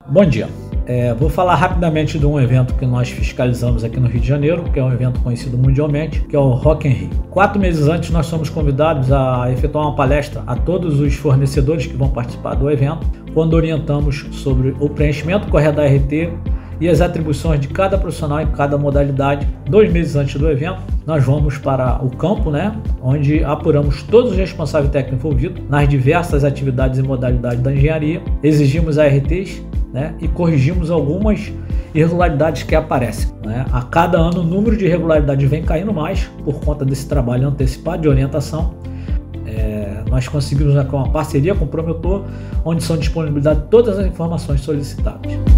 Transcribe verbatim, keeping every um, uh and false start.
Bom dia, é, vou falar rapidamente de um evento que nós fiscalizamos aqui no Rio de Janeiro, que é um evento conhecido mundialmente, que é o Rock in Rio. Quatro meses antes nós somos convidados a efetuar uma palestra a todos os fornecedores que vão participar do evento, quando orientamos sobre o preenchimento correto da R T e as atribuições de cada profissional em cada modalidade. Dois meses antes do evento, nós vamos para o campo, né, onde apuramos todos os responsáveis técnicos envolvidos nas diversas atividades e modalidades da engenharia, exigimos A R Ts, né, e corrigimos algumas irregularidades que aparecem, né. A cada ano o número de irregularidades vem caindo mais por conta desse trabalho antecipado de orientação. É, nós conseguimos uma parceria com o promotor, onde são disponibilizadas todas as informações solicitadas.